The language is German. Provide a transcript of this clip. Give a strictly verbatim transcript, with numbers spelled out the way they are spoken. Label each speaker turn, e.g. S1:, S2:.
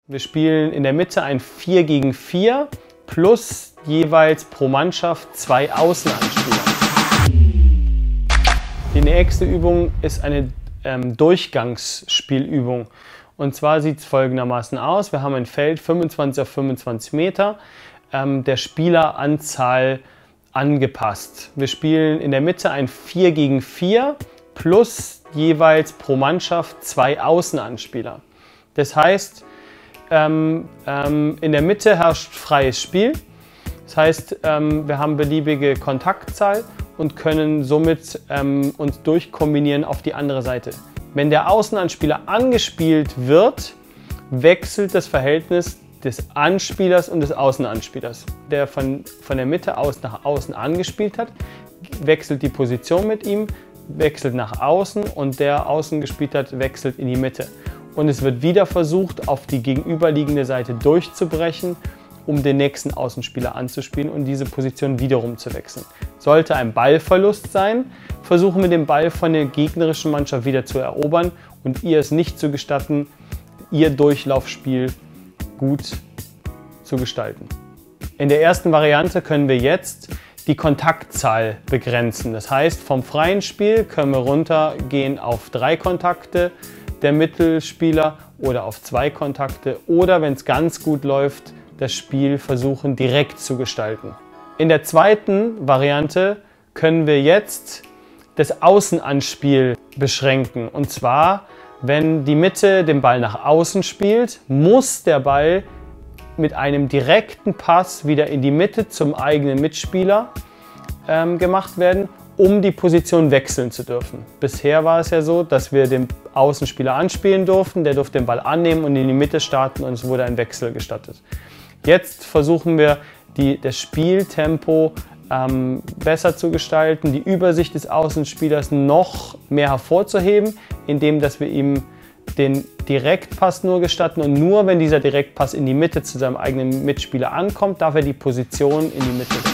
S1: Wir spielen in der Mitte ein vier gegen vier plus jeweils pro Mannschaft zwei Außenanspieler. Die nächste Übung ist eine ähm, Durchgangsspielübung. Und zwar sieht es folgendermaßen aus. Wir haben ein Feld fünfundzwanzig auf fünfundzwanzig Meter, ähm, der Spieleranzahl angepasst. Wir spielen in der Mitte ein vier gegen vier plus jeweils pro Mannschaft zwei Außenanspieler. Das heißt, ähm, ähm, in der Mitte herrscht freies Spiel. Das heißt, ähm, wir haben beliebige Kontaktzahl und können somit ähm, uns durchkombinieren auf die andere Seite. Wenn der Außenanspieler angespielt wird, wechselt das Verhältnis des Anspielers und des Außenanspielers. Der von, von der Mitte aus nach außen angespielt hat, wechselt die Position mit ihm, wechselt nach außen und der außen gespielt hat, wechselt in die Mitte. Und es wird wieder versucht, auf die gegenüberliegende Seite durchzubrechen, um den nächsten Außenspieler anzuspielen und diese Position wiederum zu wechseln. Sollte ein Ballverlust sein, versuchen wir den Ball von der gegnerischen Mannschaft wieder zu erobern und ihr es nicht zu gestatten, ihr Durchlaufspiel gut zu gestalten. In der ersten Variante können wir jetzt die Kontaktzahl begrenzen. Das heißt, vom freien Spiel können wir runtergehen auf drei Kontakte der Mittelspieler oder auf zwei Kontakte oder, wenn es ganz gut läuft, das Spiel versuchen direkt zu gestalten. In der zweiten Variante können wir jetzt das Außenanspiel beschränken. Und zwar, wenn die Mitte den Ball nach außen spielt, muss der Ball mit einem direkten Pass wieder in die Mitte zum eigenen Mitspieler ähm, gemacht werden, um die Position wechseln zu dürfen. Bisher war es ja so, dass wir den Außenspieler anspielen durften, der durfte den Ball annehmen und in die Mitte starten und es wurde ein Wechsel gestattet. Jetzt versuchen wir, die, das Spieltempo ähm, besser zu gestalten, die Übersicht des Außenspielers noch mehr hervorzuheben, indem dass wir ihm den Direktpass nur gestatten und nur wenn dieser Direktpass in die Mitte zu seinem eigenen Mitspieler ankommt, darf er die Position in die Mitte